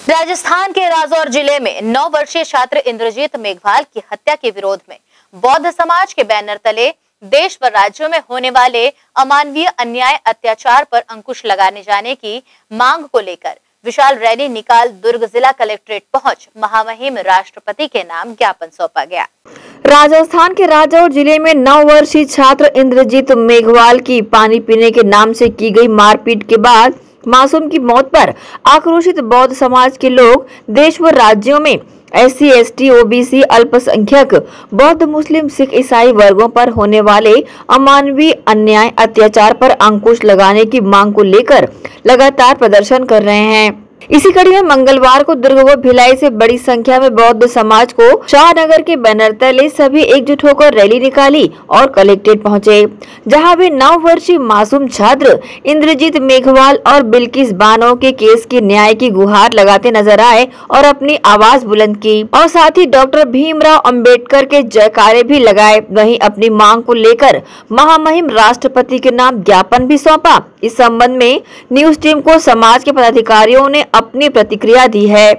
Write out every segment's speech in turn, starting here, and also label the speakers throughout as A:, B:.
A: राजस्थान के राजौर जिले में 9 वर्षीय छात्र इंद्रजीत मेघवाल की हत्या के विरोध में बौद्ध समाज के बैनर तले देश व राज्यों में होने वाले अमानवीय अन्याय अत्याचार पर अंकुश लगाने जाने की मांग को लेकर विशाल रैली निकाल दुर्ग जिला कलेक्ट्रेट पहुंच महामहिम राष्ट्रपति के नाम ज्ञापन सौंपा गया।
B: राजस्थान के राजौर जिले में 9 वर्षीय छात्र इंद्रजीत मेघवाल की पानी पीने के नाम से की गई मारपीट के बाद मासूम की मौत पर आक्रोशित बौद्ध समाज के लोग देश व राज्यों में SC, ST, OBC, अल्पसंख्यक, बौद्ध, मुस्लिम, सिख, ईसाई वर्गों पर होने वाले अमानवीय अन्याय अत्याचार पर अंकुश लगाने की मांग को लेकर लगातार प्रदर्शन कर रहे हैं। इसी कड़ी में मंगलवार को दुर्ग व भिलाई से बड़ी संख्या में बौद्ध समाज को शाहनगर के बैनर तले सभी एकजुट होकर रैली निकाली और कलेक्ट्रेट पहुंचे, जहां वे 9 वर्षीय मासूम छात्र इंद्रजीत मेघवाल और बिल्किस बानो के केस की न्याय की गुहार लगाते नजर आए और अपनी आवाज बुलंद की और साथ ही डॉक्टर भीमराव अंबेडकर के जयकारे भी लगाए। वहीं अपनी मांग को लेकर महामहिम राष्ट्रपति के नाम ज्ञापन भी सौंपा। इस संबंध में न्यूज टीम को समाज के पदाधिकारियों ने अपनी प्रतिक्रिया दी है।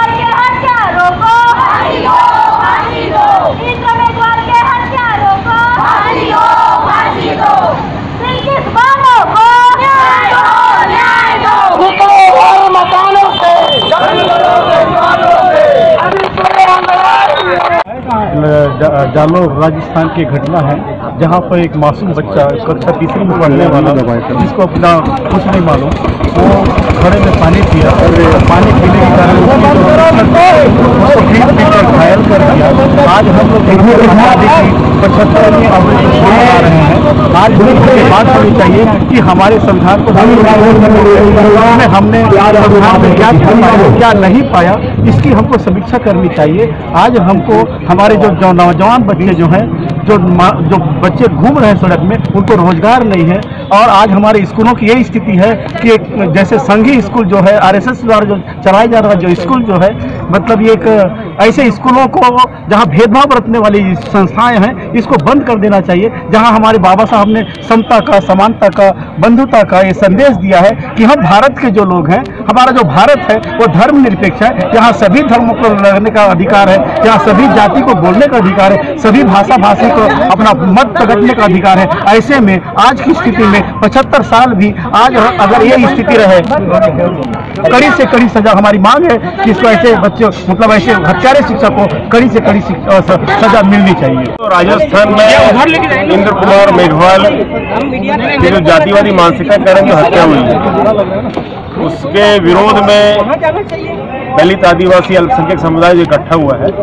C: जालोर राजस्थान की घटना है जहां पर एक मासूम बच्चा कक्षा तीसरी में पढ़ने वाला जिसको अपना कुछ नहीं मालूम, वो घड़े में पानी पिया और पानी पीने के कारण उसको घायल कर दिया। आज हम लोग 75वीं अवधि मना रहे हैं। आज ये बात होनी चाहिए कि हमारे संविधान को हमने संविधान में क्या नहीं पाया, इसकी हमको समीक्षा करनी चाहिए। आज हमको हमारे जो नौजवान बच्चे जो हैं, जो बच्चे घूम रहे हैं सड़क में, उनको रोजगार नहीं है। और आज हमारे स्कूलों की यही स्थिति है कि जैसे संघी स्कूल जो है RSS द्वारा जो चलाया जा रहा जो स्कूल जो है, मतलब ये एक ऐसे स्कूलों को जहां भेदभाव बरतने वाली संस्थाएं हैं, इसको बंद कर देना चाहिए। जहां हमारे बाबा साहब ने समता का, समानता का, बंधुता का ये संदेश दिया है कि हम भारत के जो लोग हैं, हमारा जो भारत है वो धर्मनिरपेक्ष है, यहाँ सभी धर्मों को रहने का अधिकार है, यहाँ सभी जाति को बोलने का अधिकार है, सभी भाषा भाषी को अपना मत प्रकटने का अधिकार है। ऐसे में आज की स्थिति में 75 साल भी आज अगर ये स्थिति रहे, कड़ी से कड़ी सजा हमारी मांग है कि इसको ऐसे बच्चे मतलब ऐसे हत्यारे शिक्षक को कड़ी से कड़ी सजा मिलनी चाहिए।
D: तो राजस्थान में इंद्र कुमार मेघवाल की जो जातिवादी मानसिकता के कारण जो हत्या हुई है, उसके विरोध में दलित, आदिवासी, अल्पसंख्यक समुदाय जो इकट्ठा हुआ है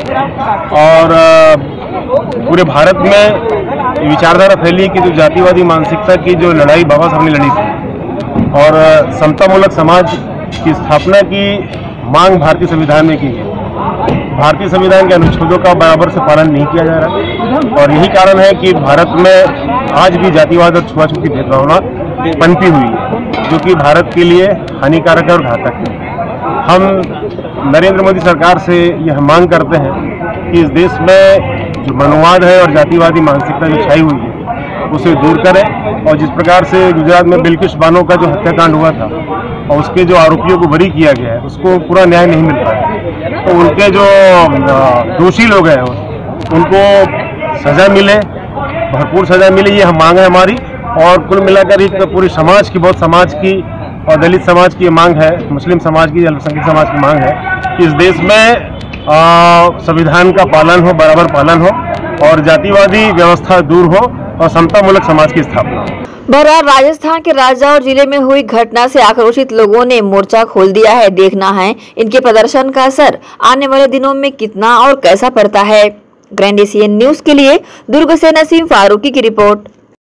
D: और पूरे भारत में विचारधारा फैली कि जो जातिवादी मानसिकता की जो लड़ाई बाबा साहब ने लड़ी थी और समतामूलक समाज की स्थापना की मांग भारतीय संविधान में की है। भारतीय संविधान के अनुच्छेदों का बराबर से पालन नहीं किया जा रहा और यही कारण है कि भारत में आज भी जातिवाद और छुआछूत की भेदभावना पनपी हुई है, जो कि भारत के लिए हानिकारक और घातक है। हम नरेंद्र मोदी सरकार से यह मांग करते हैं कि इस देश में जो मनुवाद है और जातिवादी मानसिकता जो छाई हुई है उसे दूर करें और जिस प्रकार से गुजरात में बिल्किस बानो का जो हत्याकांड हुआ था और उसके जो आरोपियों को बरी किया गया है, उसको पूरा न्याय नहीं मिल पाया, तो उनके जो दोषी लोग हैं उनको सजा मिले, भरपूर सजा मिले, ये हम मांग है हमारी। और कुल मिलाकर एक पूरी समाज की, बहुत समाज की और दलित समाज की मांग है, मुस्लिम समाज की, अल्पसंख्यक समाज की मांग है कि इस देश में संविधान का पालन हो, बराबर पालन हो और जातिवादी व्यवस्था दूर हो और समतामूलक समाज की स्थापना हो।
B: बहरहाल राजस्थान के राजौर जिले में हुई घटना से आक्रोशित लोगों ने मोर्चा खोल दिया है। देखना है इनके प्रदर्शन का असर आने वाले दिनों में कितना और कैसा पड़ता है। ग्रैंड एशियन न्यूज के लिए दुर्ग से नसीम फारूकी की रिपोर्ट।